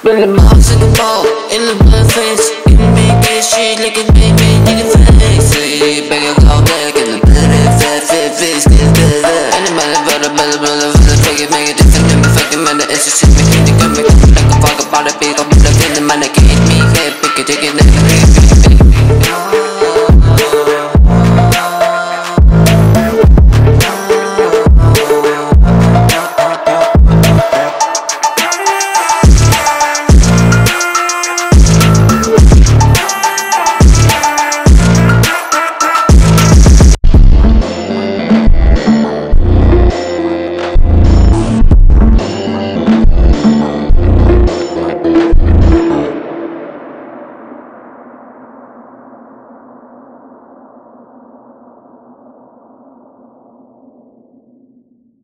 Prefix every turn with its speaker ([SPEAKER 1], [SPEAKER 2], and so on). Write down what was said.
[SPEAKER 1] Spin the ball, Sucumbers, in the blood face. Getting big ass shit, looking big, nigga face. Say, bang it, go back in the blood, fat face, get better. And the mother, take it, make it different. Never fucking man, the SSC, make it come back. Like a fuck about a big, I'll be like in the man, I can't hit me, head, pick it, take it.